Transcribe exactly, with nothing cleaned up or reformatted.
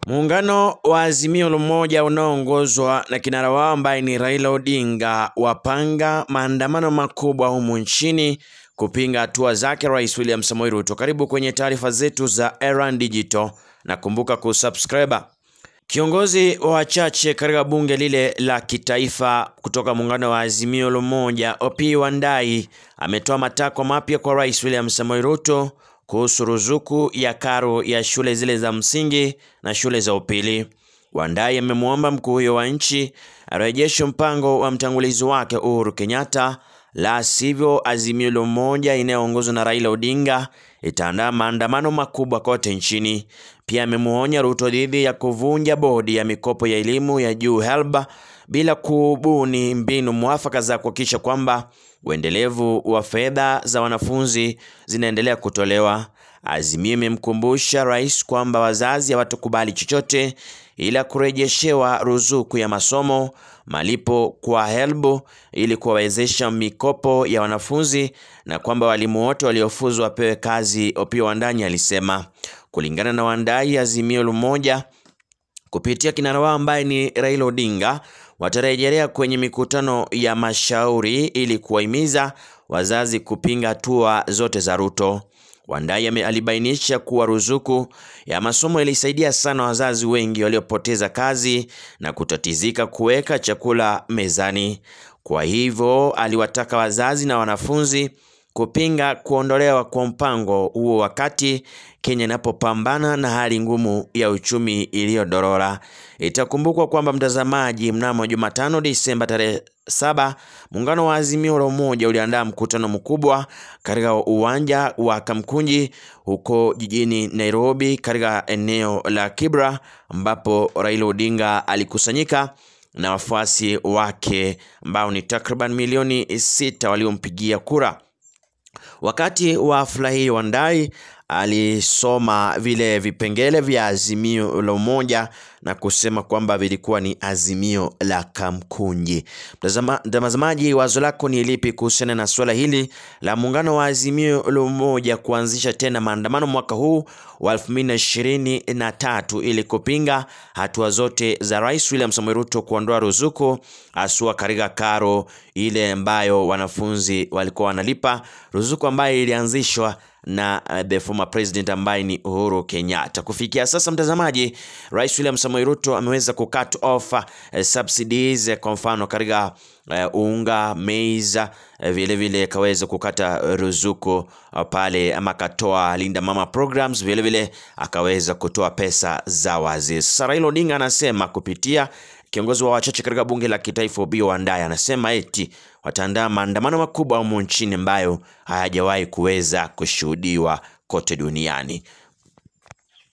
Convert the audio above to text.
Muungano wa Azimio la Umoja unaoongozwa na kinara wao ambaye ni Raila Odinga wapanga maandamano makubwa humu nchini kupinga hatua zake Rais William Samoei Ruto. Karibu kwenye taarifa zetu za Era Digital na kumbuka kusubscribe. Kiongozi wa wachache katika bunge lile la kitaifa kutoka muungano wa Azimio la Umoja, Opiyo Wandayi, ametoa matakwa mapya kwa Rais William Samoei Ruto kuhusu ruzuku ya karo ya shule zile za msingi na shule za upili. Wandayi amemwomba mkuu huyo wa nchi arejeshe mpango wa mtangulizi wake Uhuru Kenyatta, la sivyo Azimio la Umoja inayoongozwa na Raila Odinga itaandaa maandamano makubwa kote nchini. Pia amemuonya Ruto dhidi ya kuvunja bodi ya mikopo ya elimu ya juu HELB bila kubuni mbinu mwafaka za kuhakikisha kwamba uendelevu wa fedha za wanafunzi zinaendelea kutolewa. Azimio imemkumbusha rais kwamba wazazi hawatakubali chochote ila kurejeshewa ruzuku ya masomo, malipo kwa HELB ili kuwawezesha mikopo ya wanafunzi, na kwamba walimu wote waliofuzu wapewe kazi, Opiyo Wandayi alisema. Kulingana na Wandayi, Azimio la Umoja kupitia kinara wao ambaye ni Raila Odinga watarejelea kwenye mikutano ya mashauri ili kuwahimiza wazazi kupinga hatua zote za Ruto. Wandayi alibainisha kuwa ruzuku ya masomo ilisaidia sana wazazi wengi waliopoteza kazi na kutatizika kuweka chakula mezani. Kwa hivyo aliwataka wazazi na wanafunzi kupinga kuondolewa kwa mpango huo wakati Kenya inapopambana na hali ngumu ya uchumi iliyodorora. Itakumbukwa kwamba mtazamaji, mnamo Jumatano Disemba tarehe saba, muungano wa Azimio la Umoja uliandaa mkutano mkubwa katika uwanja wa Kamkunji huko jijini Nairobi katika eneo la Kibra, ambapo Raila Odinga alikusanyika na wafuasi wake ambao ni takriban milioni sita waliompigia kura. Wakati wa hafla hii, Wandayi alisoma vile vipengele vya Azimio la Umoja na kusema kwamba vilikuwa ni azimio la Kamkunji. Mtazamaji, wazo lako ni lipi kuhusiana na swala hili la muungano wa Azimio la Umoja kuanzisha tena maandamano mwaka huu wa elfu mbili na ishirini na tatu ili kupinga hatua zote za Rais William Samoei Ruto kuondoa ruzuku haswa katika karo ile ambayo wanafunzi walikuwa wanalipa, ruzuku ambayo ilianzishwa na uh, the former president ambaye ni Uhuru Kenyatta. Kufikia sasa mtazamaji, Rais William Samoei Ruto ameweza ku cut off uh, subsidies, uh, kwa mfano katika uh, unga, maize, uh, vile vile kaweza kukata ruzuku uh, pale, ama katoa Linda Mama programs, vile vile akaweza kutoa pesa za wazee. Sasa Raila Odinga anasema kupitia kiongozi wa wachache katika bunge la kitaifa Opiyo Wandayi, anasema eti wataandaa maandamano makubwa humu nchini ambayo hayajawahi kuweza kushuhudiwa kote duniani.